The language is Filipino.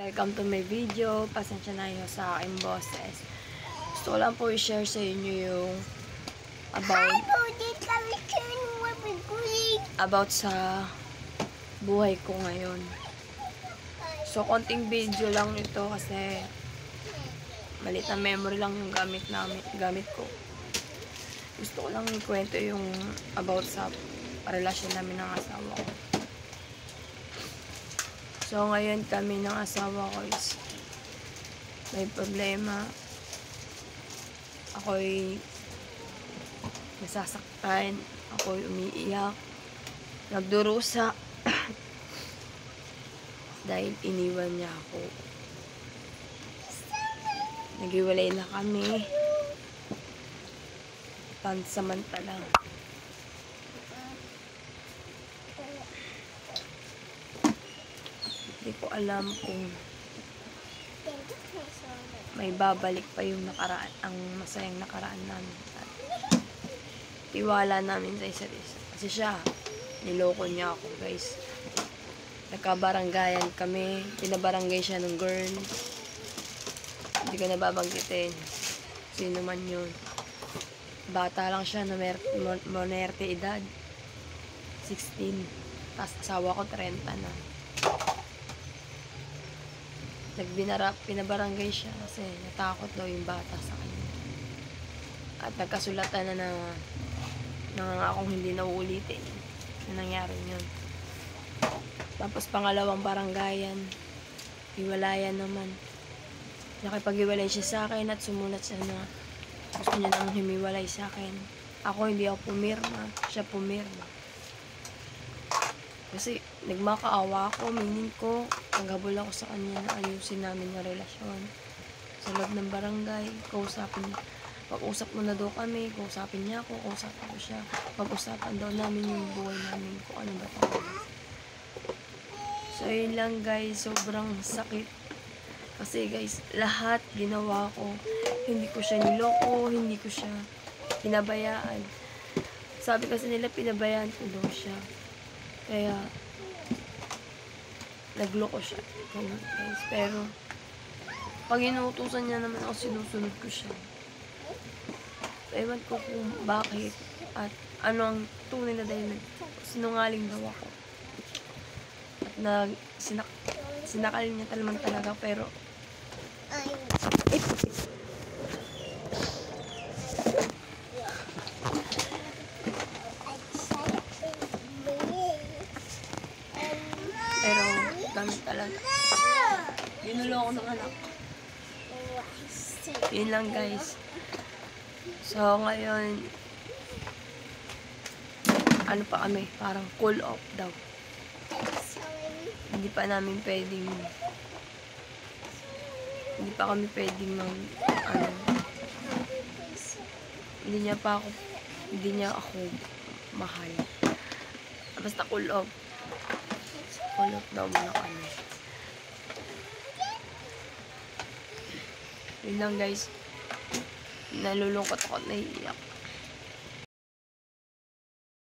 Welcome to my video. Pasensya na yun sa aking boses. Gusto ko lang po i-share sa inyo yung about sa buhay ko ngayon. So, konting video lang ito kasi maliit na memory lang yung gamit ko. Gusto ko lang ikwento yung about sa relasyon namin ng asawa ko. So, ngayon kami ng asawa ko is may problema. Ako'y nasasaktan. Ako'y umiiyak. Nagdurusa. Dahil iniwan niya ako. Naghiwalay na kami. Pansamantala. Hindi ko alam kung may babalik pa yung nakaraan, ang masayang nakaraan namin. At tiwala namin sa isa't isa. Kasi siya, niloko niya ako, guys. Nagkabaranggayan kami. Pinabarangay siya ng girl. Hindi ko nababanggitin. Sino man yun. Bata lang siya na monerte edad. 16. Tapos asawa ko 30 na. Pinabarangay siya kasi natakot daw yung bata sa kanya. At nagkasulatan na akong hindi nauulitin na nangyari yun. Tapos pangalawang baranggayan, hiwalayan naman. Nakipag-hiwalay siya sa akin at sumulat siya na gusto niya nang humiwalay sa akin. Ako hindi ako pumirma, siya pumirma. Kasi nagmakaawa ako, meaning ko, naghabol ako sa kanya na ayusin namin yung relasyon. Sa loob ng barangay, pag-usap muna daw kami, kausapin niya ako, kausapin ko siya. Pag-usapan daw namin yung buhay namin, kung ano ba talaga. So, yun lang guys, sobrang sakit. Kasi guys, lahat ginawa ko. Hindi ko siya niloko, hindi ko siya pinabayaan. Sabi kasi nila, pinabayaan ko daw siya. Kaya, nagloko siya. Guys. Pero, pag inuutusan niya naman ako, sinusunod ko siya. Ewan ko kung bakit at ano ang tunay na dahil sinungaling daw ako. At sinakal niya talaga pero gamit talaga. Ginulo ako ng anak. Yun lang guys. So ngayon ano pa kami, parang cool off daw. Hindi pa kami pwedeng hindi niya ako mahal. Basta cool off. Cool off daw muna kami. Yun lang guys. Nalulungkot ako at naiiyak.